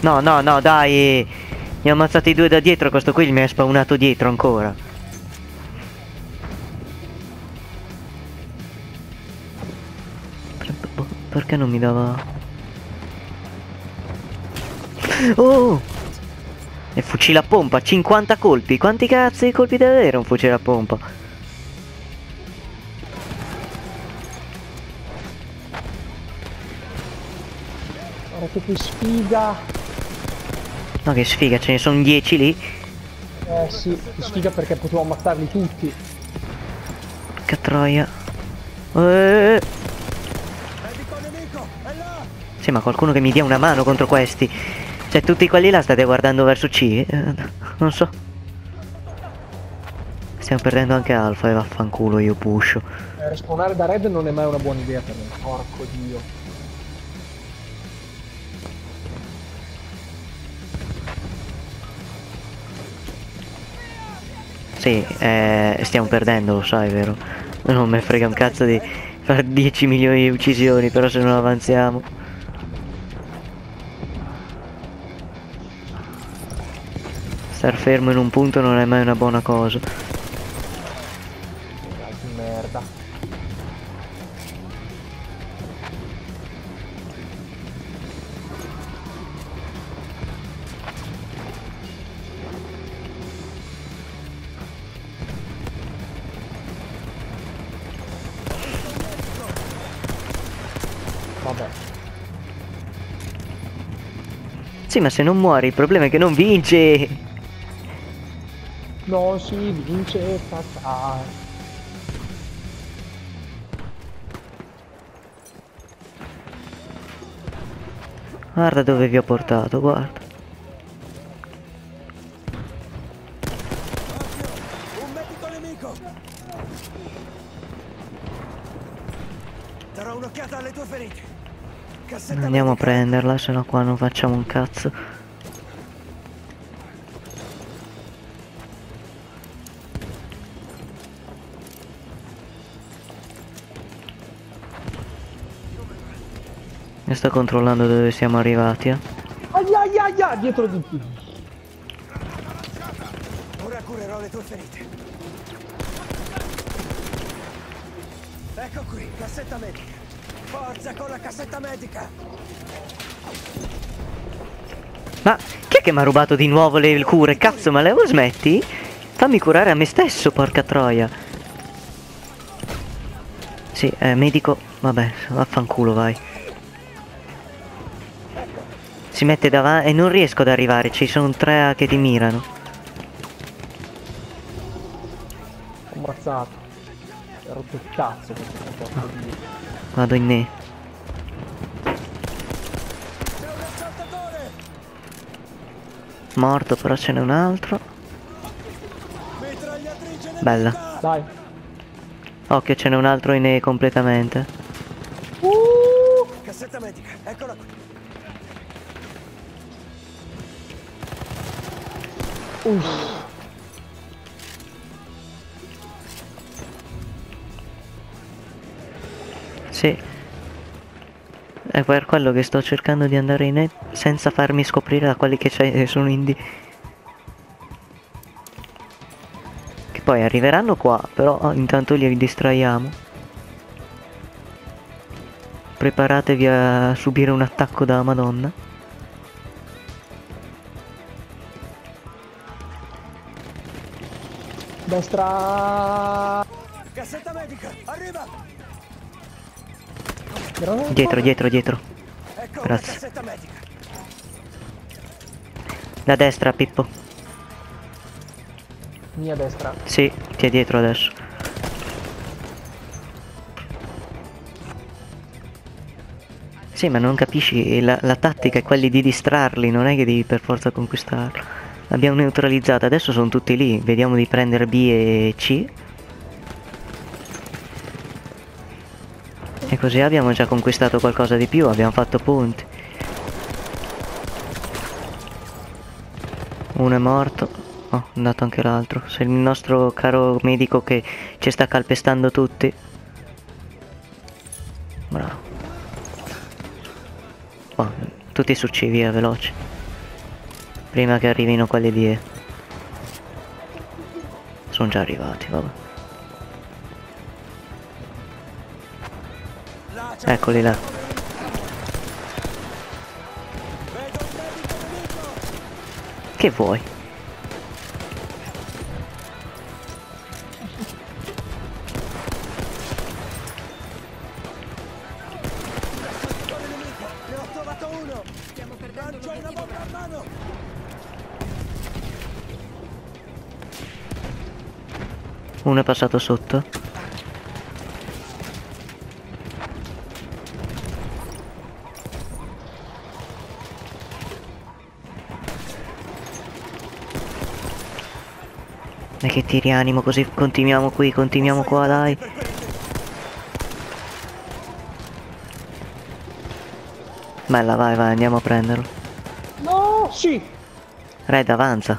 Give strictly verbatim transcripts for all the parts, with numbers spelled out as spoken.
No, no, no, dai. Mi ha ammazzato i due da dietro, questo qui mi è spawnato dietro ancora. Perché non mi dava... Oh! E fucile a pompa, cinquanta colpi. Quanti cazzo di colpi deve avere un fucile a pompa? Guarda che sfiga. No, che sfiga, ce ne sono dieci lì. Eh sì, che sfiga perché potevo ammazzarli tutti. Che troia. Eh. Sì, ma qualcuno che mi dia una mano contro questi. Cioè, tutti quelli là state guardando verso C? Eh, non so. Stiamo perdendo anche Alfa e vaffanculo, io pusho. Eh, respawnare da Red non è mai una buona idea per me. Porco dio. Sì, eh, stiamo perdendo, lo sai, vero? Non me frega un cazzo di fare dieci milioni di uccisioni, però se non avanziamo. Star fermo in un punto non è mai una buona cosa. Dai, che merda. Vabbè. Sì, ma se non muori il problema è che non vince. Non si vince, tata. Guarda dove vi ho portato, guarda. Un medico nemico! Darò un'occhiata alle tue ferite. Cassetta Andiamo a medica. prenderla, se no qua non facciamo un cazzo. Io sto controllando dove siamo arrivati, eh. Aia aia aia, dietro di te. Ora curerò le tue ferite. Ecco qui, cassetta medica. Forza con la cassetta medica. Ma chi è che mi ha rubato di nuovo le cure? Cazzo, ma Leo smetti? Fammi curare a me stesso, porca troia. Sì, eh, medico. Vabbè, vaffanculo, vai. Si mette davanti e non riesco ad arrivare, ci sono tre che ti mirano. Ho ammazzato. Ho rotto il cazzo questo porco dio. Vado in ne. Morto, però ce n'è un altro. Bella. Dai. Occhio, ce n'è un altro in ne completamente. Uh! Cassetta medica, eccola qui. Uff. Sì. È per quello che sto cercando di andare in E senza farmi scoprire da quelli che sono in D. Che poi arriveranno qua, però oh, intanto li distraiamo. Preparatevi a subire un attacco da Madonna. Destra. Cassetta medica, arriva! Dietro, dietro, dietro. Ecco Grazie. la cassetta medica. Da destra, Pippo. Mia destra. Sì, ti è dietro adesso. Sì, ma non capisci, la, la tattica è quella di distrarli, non è che devi per forza conquistarlo. L'abbiamo neutralizzata, adesso sono tutti lì, vediamo di prendere B e C. E così abbiamo già conquistato qualcosa di più, abbiamo fatto punti. Uno è morto. Oh, è andato anche l'altro. Sei il nostro caro medico che ci sta calpestando tutti. Bravo. Oh, tutti su C, via, veloci. Prima che arrivino quelli di... Sono già arrivati, vabbè. Là c'è Eccoli là. vedo un medico nemico. Che vuoi? Raccogli nemico. Ne ho trovato uno. Stiamo perdendo Lancio una l'obiettivo. bomba a mano. Uno è passato sotto. E che ti rianimo così continuiamo qui, continuiamo qua, dai. Per quelli che- Bella, vai, vai, andiamo a prenderlo. No, sì. Red, avanza.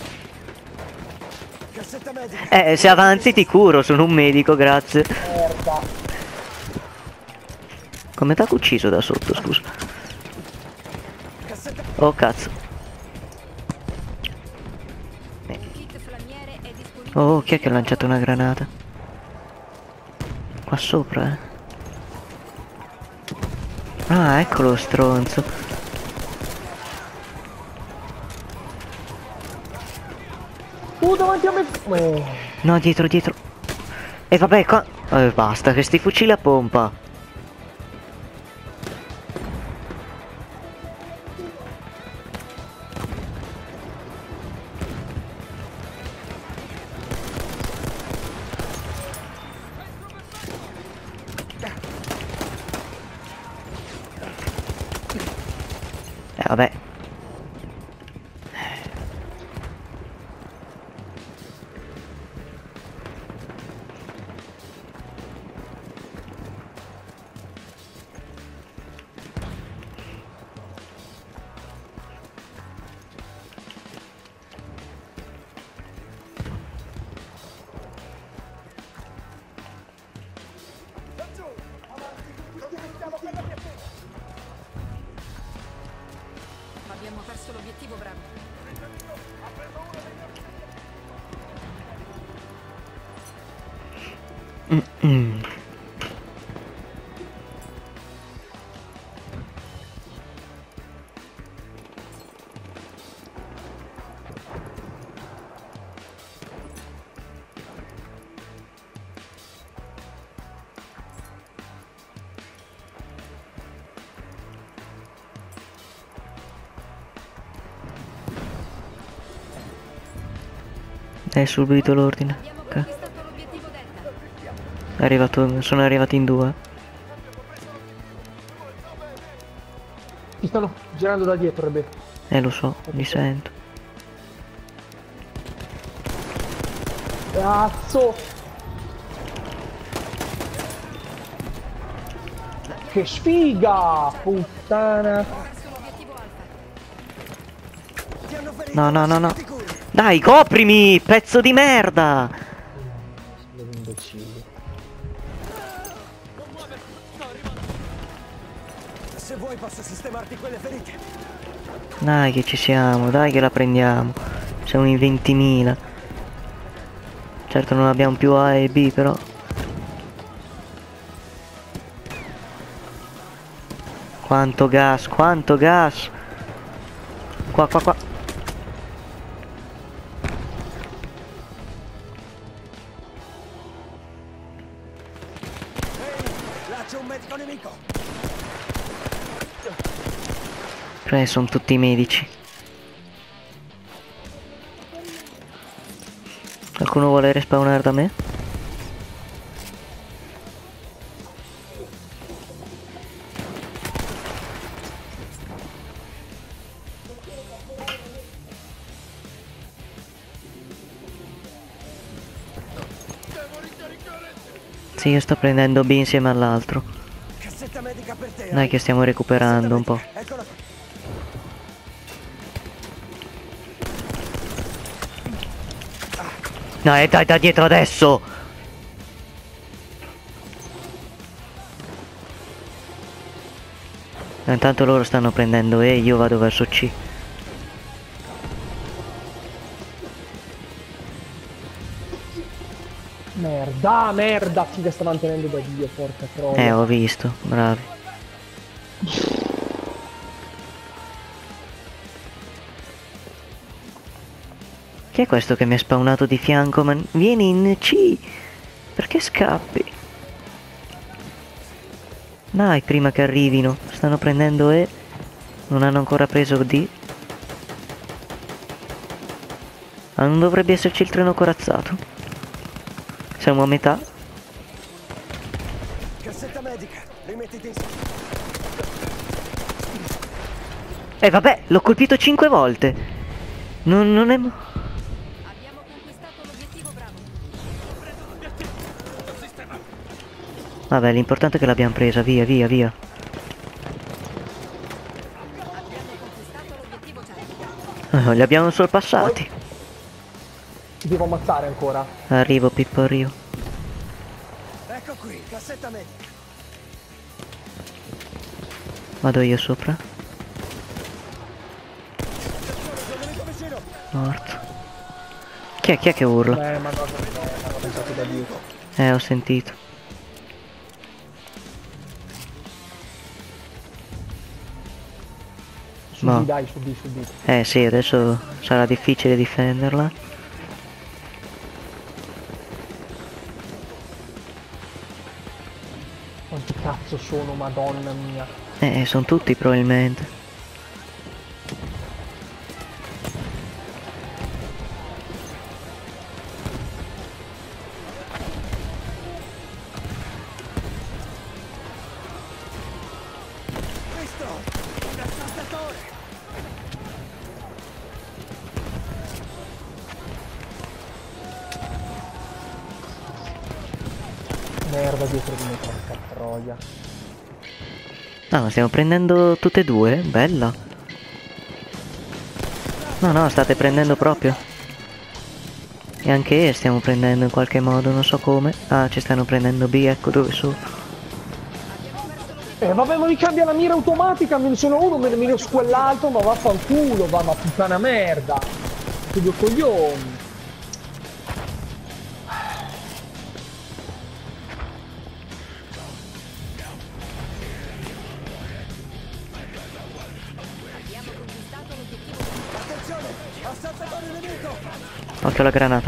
Cassetta medica. Eh, se avanzi ti curo, sono un medico, grazie. Merda. Come t'ha ucciso da sotto, scusa? Cassetta. Oh, cazzo. Il kit flamiere è disponibile. Oh, chi è che ha lanciato una granata? Qua sopra, eh. Ah, ecco lo stronzo. Tu davanti a me. Eh. No, dietro, dietro. E vabbè, qua... Eh, basta, che sti fucili a pompa. Eh, vabbè. Abbiamo perso l'obiettivo, Bravo. Mm -mm. È subito l'ordine. Abbiamo Ok. conquistato l'obiettivo Delta. È arrivato, sono arrivati in due. Ti stanno girando da dietro, Rebe. Eh, lo so, li sento. Cazzo! Che sfiga! Puttana! Verso l'obiettivo Alfa. Ti hanno ferito. No, no, no, no. Ti curo. Dai, coprimi, pezzo di merda! Sono imbecilli. Se vuoi posso sistemarti quelle ferite. Dai che ci siamo, dai che la prendiamo. Siamo in ventimila. Certo non abbiamo più A e B però. Quanto gas, quanto gas. Qua, qua, qua. Ehi, là c'è un medico nemico. Cioè sono tutti medici. Qualcuno vuole respawnare da me? Sì, io sto prendendo B insieme all'altro. Cassetta medica per te. Dai che stiamo recuperando un po'. Eccola qui. Dai, dai, da dietro adesso! Intanto loro stanno prendendo E, io vado verso C. Merda, merda, figa sta mantenendo da Dio, porca troia. Eh, ho visto, bravi. Chi è questo che mi è spawnato di fianco? Ma vieni in C! Perché scappi? Dai, prima che arrivino. Stanno prendendo E. Non hanno ancora preso D. Ah, non dovrebbe esserci il treno corazzato. Siamo a metà. Cassetta medica, rimettiti in... Eh vabbè, l'ho colpito cinque volte. Non, non è... Abbiamo conquistato l'obiettivo Bravo. Vabbè, l'importante è che l'abbiamo presa. Via, via, via. Abbiamo conquistato l'obiettivo Charlie. Eh, li abbiamo sorpassati. Ti devo ammazzare ancora. Arrivo, Pippo, arrivo. Ecco qui, cassetta medica. Vado io sopra. Sono nemico vicino. Morto. Chi è, chi è che urla? Eh, ma no, eh, hanno pensato da Dio. Eh, ho sentito. Su No. B, dai, su B, su B. Eh sì, adesso sarà difficile difenderla. Quanti cazzo sono, madonna mia. Eh, sono tutti probabilmente. Visto! Un assaltatore! Merda dietro di me, porca troia. Ah, ma stiamo prendendo tutte e due? Bella. No, no, state prendendo proprio. E anche E stiamo prendendo in qualche modo, non so come. Ah, ci stanno prendendo B, ecco dove sono. Eh vabbè, ma mi cambia la mira automatica, me ne sono uno, me ne miro su quell'altro, ma vaffanculo, va, ma puttana merda. Che due coglioni. Abbiamo conquistato l'obiettivo. Attenzione! Assaltatore nemico! Occhio alla granata.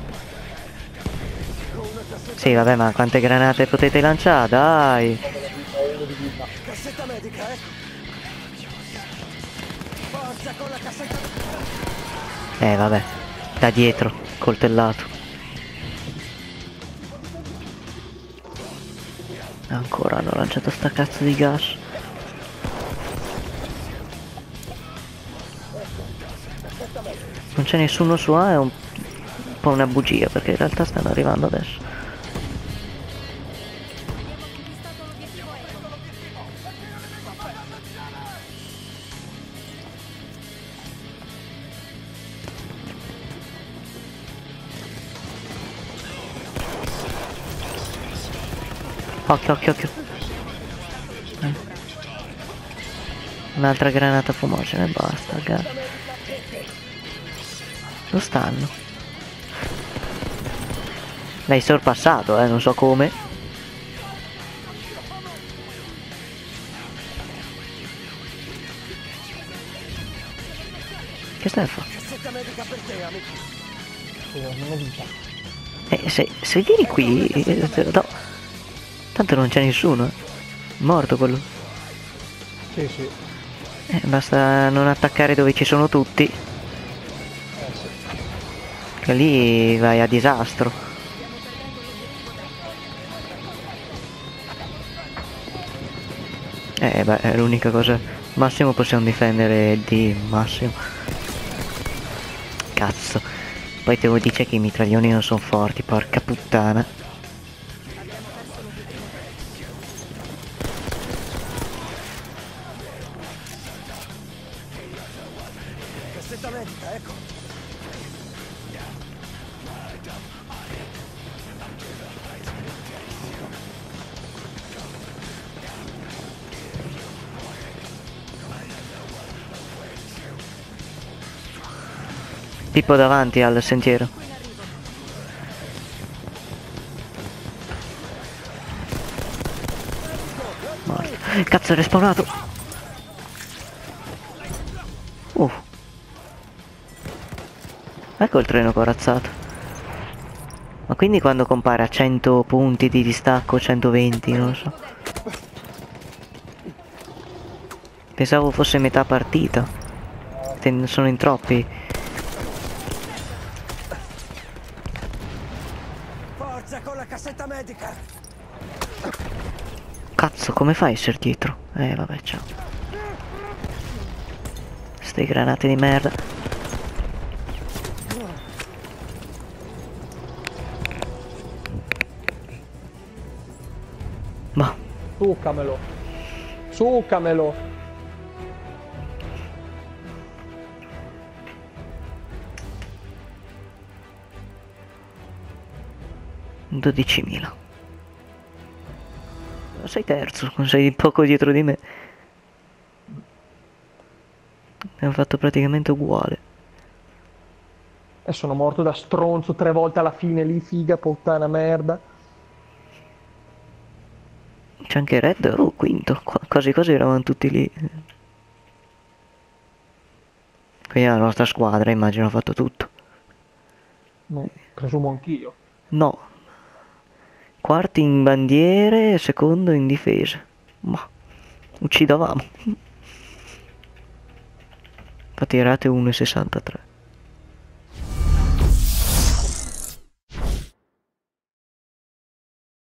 Una cassetta, Sì, vabbè, ma quante granate potete lanciare? Dai. cassetta medica, ecco! Forza con la cassetta... Eh, vabbè. Da dietro, coltellato. Ancora hanno lanciato sta cazzo di gas. Non c'è nessuno su A, è un po' una bugia, perché in realtà stanno arrivando adesso. Occhio, occhio, occhio. Eh. Un'altra granata fumogena e basta, gas. Dove stanno? L'hai sorpassato, eh, non so come. Che stai a fare? Cassetta medica per te, amico! Scusa, non ho vita. Eh, se, se vieni qui, eh, te lo do. Tanto non c'è nessuno, eh. Morto quello. Sì, sì. Eh, basta non attaccare dove ci sono tutti. Eh sì. Che lì vai a disastro. Eh beh, è l'unica cosa. Massimo possiamo difendere di massimo. Cazzo. Poi te lo dice che i mitraglioni non sono forti, porca puttana. Cassetta medica, ecco! Tipo davanti al sentiero. Cazzo, è respawnato. Uh. Ecco il treno corazzato. Ma quindi quando compare a cento punti di distacco, centoventi, non lo so. Pensavo fosse metà partita. Te- Sono in troppi. Forza con la cassetta medica. Cazzo, come fai a essere dietro? Eh, vabbè, ciao. Ste granate di merda. Ma, Succamelo. Succamelo. dodicimila. Sei terzo, sei poco dietro di me. Abbiamo fatto praticamente uguale. E sono morto da stronzo tre volte alla fine lì, figa, puttana merda. C'è anche Red, oh, quinto. Qua- quasi quasi eravamo tutti lì. Quindi la nostra squadra, immagino, ha fatto tutto. No, presumo anch'io. No. Quarti in bandiere, secondo in difesa. Ma uccidavamo. Infatti erate uno e sessantatré.